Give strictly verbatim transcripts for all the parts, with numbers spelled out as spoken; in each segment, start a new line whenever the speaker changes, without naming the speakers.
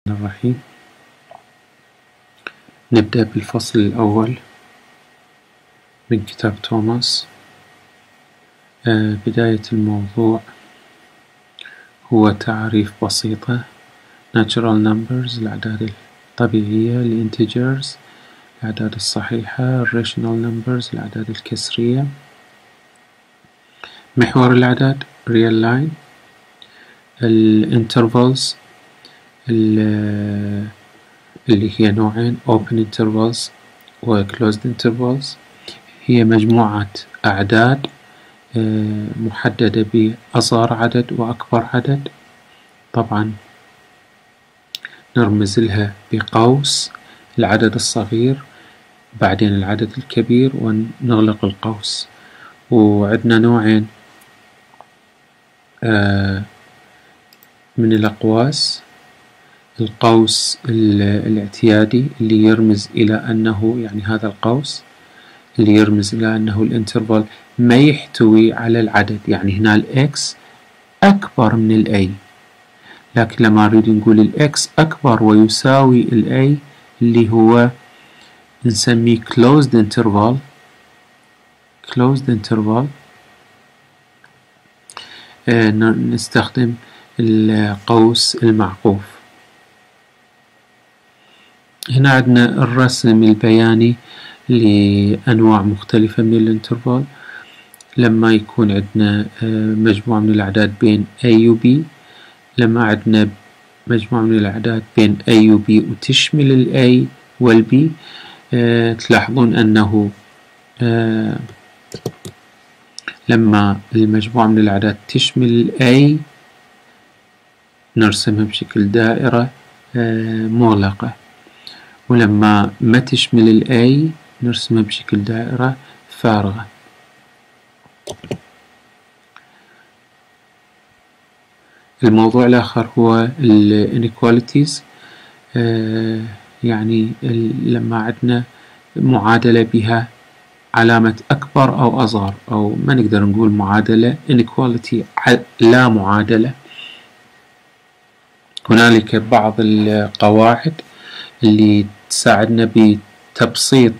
الرحيم. نبدأ بالفصل الأول من كتاب توماس. آه بداية الموضوع هو تعريف بسيطة. Natural numbers الأعداد الطبيعية، ال integers الأعداد الصحيحة، rational numbers الأعداد الكسرية. محور الأعداد real line. ال intervals اللي هي نوعين open intervals و closed intervals، هي مجموعة أعداد محددة بأصغر عدد وأكبر عدد. طبعا نرمز لها بقوس، العدد الصغير بعدين العدد الكبير ونغلق القوس. وعندنا نوعين من الأقواس، القوس الاعتيادي اللي يرمز إلى أنه يعني هذا القوس اللي يرمز إلى أنه الانترفال ما يحتوي على العدد، يعني هنا الإكس أكبر من الأي، لكن لما نريد نقول الإكس أكبر ويساوي الأي اللي هو نسميه closed interval. closed interval آه نستخدم القوس المعقوف. هنا عندنا الرسم البياني لأنواع مختلفة من الانترفال. لما يكون عندنا مجموعة من الأعداد بين A و B، لما عندنا مجموعة من الأعداد بين A و B وتشمل ال A وال B، تلاحظون أنه لما المجموعة من الأعداد تشمل ال A نرسمها بشكل دائرة مغلقة، ولما ما تشمل ال A نرسمها بشكل دائرة فارغة. الموضوع الآخر هو ال inequalities. آه يعني لما عندنا معادلة بها علامة أكبر أو أصغر، أو ما نقدر نقول معادلة inequality، لا معادلة. هنالك بعض القواعد اللي تساعدنا بتبسيط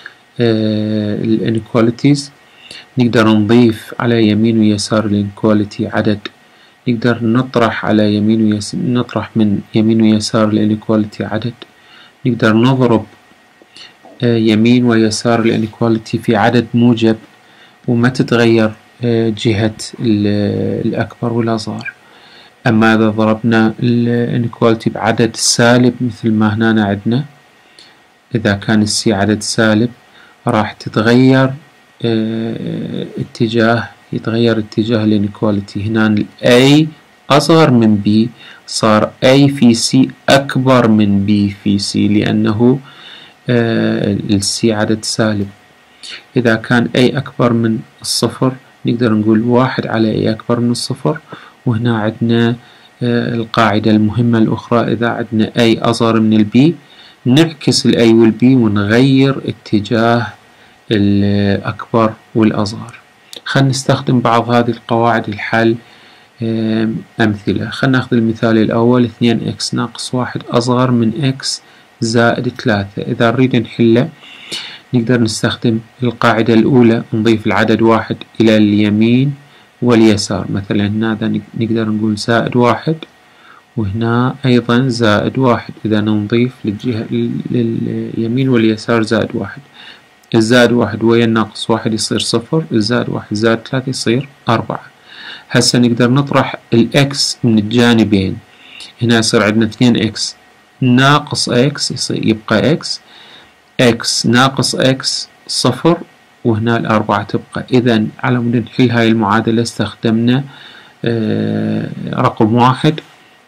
ال inequalities. نقدر نضيف على يمين ويسار ال inequality عدد، نقدر نطرح على يمين ويسار نطرح من يمين ويسار ال inequality عدد، نقدر نضرب يمين ويسار ال inequality في عدد موجب وما تتغير جهة الأكبر والأصغر. أما إذا ضربنا ال inequality بعدد سالب مثل ما هنا عندنا، إذا كان السي عدد سالب راح تتغير اه اتجاه يتغير اتجاه ال inequality. هنا ال A أصغر من B صار A في C أكبر من B في C، لأنه اه ال C عدد سالب. إذا كان A أكبر من الصفر نقدر نقول واحد على A أكبر من الصفر. وهنا عندنا اه القاعدة المهمة الأخرى، إذا عندنا A أصغر من ال B نعكس ال A وال B ونغير اتجاه الأكبر والأصغر. خلنا نستخدم بعض هذه القواعد الحل أمثلة. خلنا نأخذ المثال الأول، اثنين إكس ناقص واحد أصغر من إكس زائد ثلاثة. إذا نريد نحله نقدر نستخدم القاعدة الأولى، نضيف العدد واحد إلى اليمين واليسار. مثلا هنا نقدر نقول زائد واحد، وهنا أيضا زائد واحد. إذا نضيف للجهة لليمين واليسار زائد واحد. الزائد واحد ويا الناقص واحد يصير صفر، الزائد واحد زائد ثلاثة يصير أربعة. هسه نقدر نطرح الإكس من الجانبين. هنا يصير عندنا اثنين إكس ناقص إكس يصير يبقى إكس، إكس ناقص إكس صفر، وهنا الأربعة تبقى. إذا على مود نحل هاي المعادلة استخدمنا آه رقم واحد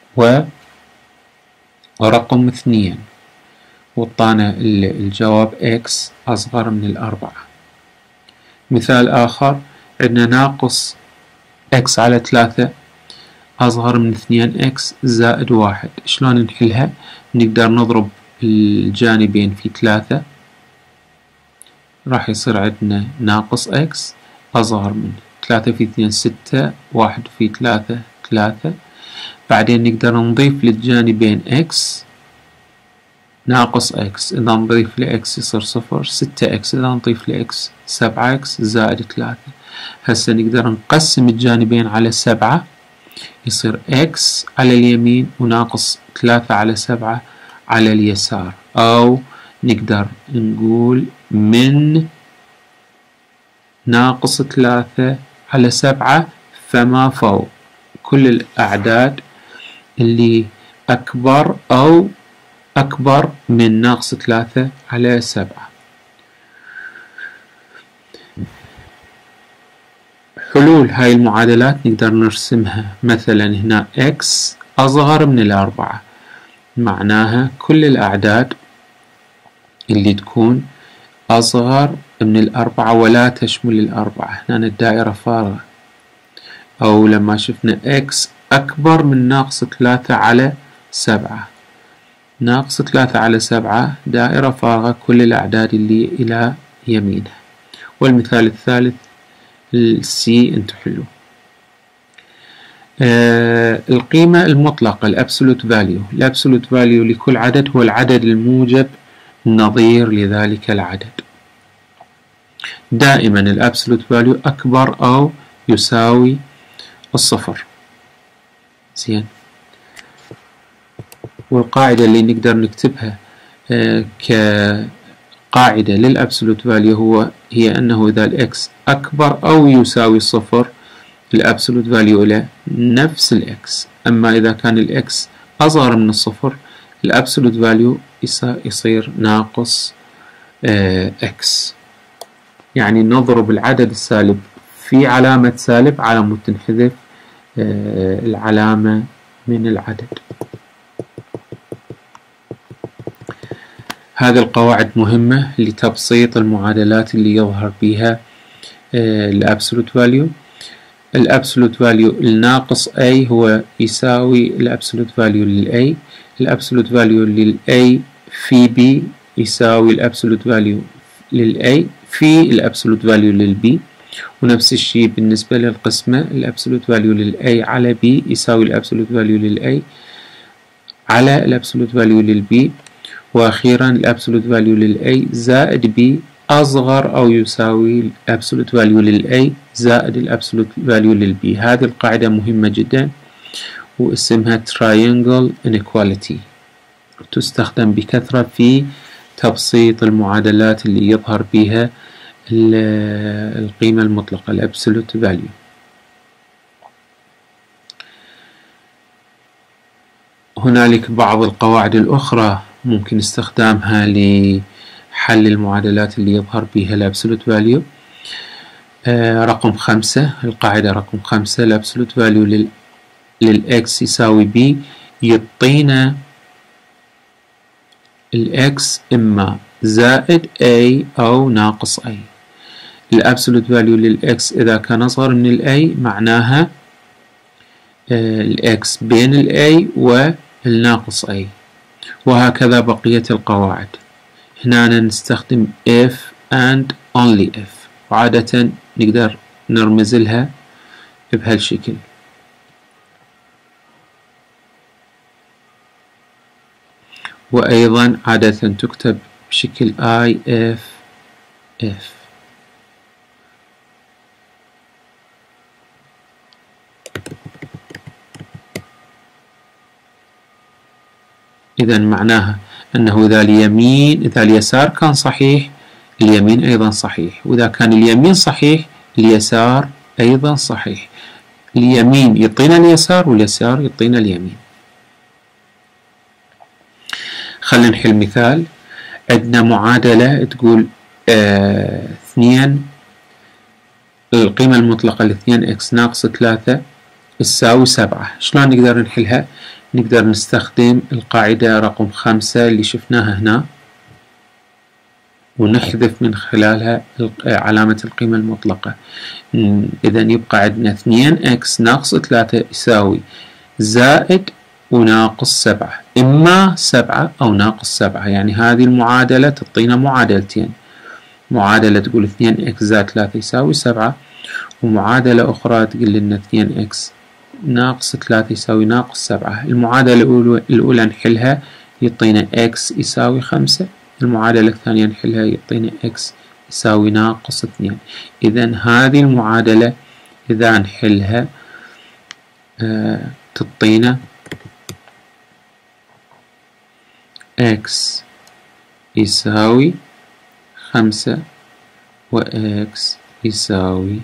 ورقم اثنين، وطانا الجواب x أصغر من الأربعة. مثال آخر، عندنا ناقص x على ثلاثة أصغر من اثنين x زائد واحد. شلون نحلها؟ نقدر نضرب الجانبين في ثلاثة، راح يصير عندنا ناقص x أصغر من ثلاثة في اثنين ستة، واحد في ثلاثة ثلاثة. بعدين نقدر نضيف للجانبين x ناقص إكس، إذا نضيف لإكس يصير صفر. ستة إكس إذا نضيف لإكس سبعة إكس زائد ثلاثة. هسه نقدر نقسم الجانبين على سبعة، يصير إكس على اليمين وناقص ثلاثة على سبعة على اليسار، أو نقدر نقول من ناقص ثلاثة على سبعة فما فوق، كل الأعداد اللي أكبر أو أكبر من ناقص ثلاثة على سبعة. حلول هاي المعادلات نقدر نرسمها مثلا هنا x أصغر من الأربعة، معناها كل الأعداد اللي تكون أصغر من الأربعة ولا تشمل الأربعة، هنا الدائرة فارغة. أو لما شفنا x أكبر من ناقص ثلاثة على سبعة، ناقص ثلاثة على سبعة دائرة فارغة كل الأعداد اللي إلى يمينها. والمثال الثالث السي انتو حلو. آه القيمة المطلقة الابسولوت فاليو، الابسولوت فاليو لكل عدد هو العدد الموجب النظير لذلك العدد. دائما الابسولوت فاليو أكبر أو يساوي الصفر. زين. والقاعدة اللي نقدر نكتبها آه كقاعدة للابسولوت فاليو هو هي أنه إذا الإكس أكبر أو يساوي صفر الابسولوت فاليو له نفس الإكس، أما إذا كان الإكس أصغر من الصفر الابسولوت فاليو يصير ناقص آه إكس. يعني نضرب العدد السالب في علامة سالب على مود تنحذف آه العلامة من العدد. هذه القواعد مهمة لتبسيط المعادلات اللي يظهر بها الابسولوت فاليو. الابسولوت فاليو الناقص A هو يساوي الابسولوت فاليو للA، الابسولوت فاليو للA في B يساوي الابسولوت فاليو للA في الابسولوت فاليو للB، ونفس الشيء بالنسبة للقسمة الابسولوت فاليو للA على B يساوي الابسولوت فاليو للA على الابسولوت فاليو للB، وأخيرا الابسولوت فاليو للA زائد B أصغر أو يساوي الابسولوت فاليو للA زائد الابسولوت فاليو للB. هذه القاعدة مهمة جدا واسمها triangle inequality، تستخدم بكثرة في تبسيط المعادلات اللي يظهر بها القيمة المطلقة الابسولوت فاليو. هنالك بعض القواعد الأخرى ممكن استخدامها لحل المعادلات اللي يظهر بها الابسولوت فاليو. آه رقم خمسة، القاعدة رقم خمسة الابسولوت فاليو لل للإكس يساوي بي يعطينا الإكس إما زائد A أو ناقص A. الابسولوت فاليو للإكس إذا كان أصغر من الأي معناها آه الإكس بين الأي والناقص A، وهكذا بقية القواعد. هنا نستخدم if and only if، وعادة نقدر نرمز لها بهالشكل. وأيضا عادة تكتب بشكل I if if. إذا معناها أنه إذا اليمين إذا اليسار كان صحيح اليمين أيضا صحيح، وإذا كان اليمين صحيح اليسار أيضا صحيح. اليمين يعطينا اليسار واليسار يعطينا اليمين. خلينا نحل مثال. عندنا معادلة تقول آه اثنين القيمة المطلقة لاثنين إكس ناقص ثلاثة تساوي سبعة. شلون نقدر نحلها؟ نقدر نستخدم القاعدة رقم خمسة اللي شفناها هنا ونحذف من خلالها علامة القيمة المطلقة. إذا يبقى عندنا اثنين إكس ناقص ثلاثة يساوي زائد وناقص سبعة، إما سبعة أو ناقص سبعة. يعني هذه المعادلة تعطينا معادلتين، معادلة تقول اثنين إكس زائد ثلاثة يساوي سبعة، ومعادلة أخرى تقول لنا اثنين إكس ناقص ثلاثة يساوي ناقص سبعة. المعادلة الأولى نحلها يعطينا إكس يساوي خمسة. المعادلة الثانية نحلها يعطينا إكس يساوي ناقص اثنين. إذن هذه المعادلة إذا نحلها آه تعطينا إكس يساوي خمسة وإكس يساوي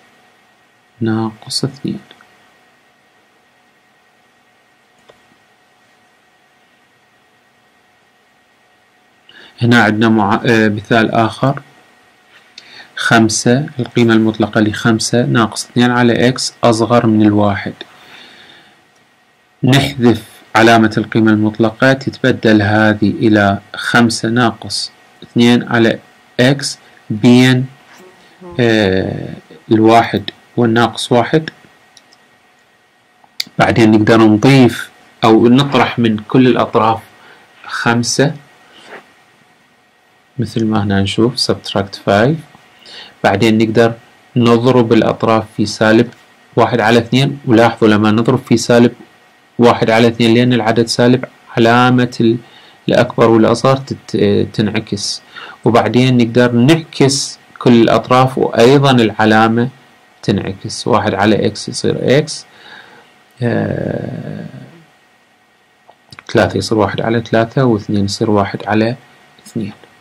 ناقص اثنين. هنا عندنا مع... آه مثال آخر. خمسة القيمة المطلقة لخمسة ناقص اثنين على إكس أصغر من الواحد. نحذف علامة القيمة المطلقة، تتبدل هذه إلى خمسة ناقص اثنين على إكس بين آه الواحد والناقص واحد. بعدين نقدر نضيف أو نطرح من كل الأطراف خمسة مثل ما هنا نشوف subtract five. بعدين نقدر نضرب الأطراف في سالب واحد على اثنين، ولاحظوا لما نضرب في سالب واحد على اثنين لأن العدد سالب علامة الأكبر والأصغر تنعكس، وبعدين نقدر نعكس كل الأطراف وأيضا العلامة تنعكس. واحد على إكس يصير إكس، آه ثلاثة يصير واحد على ثلاثة، واثنين يصير واحد على اثنين.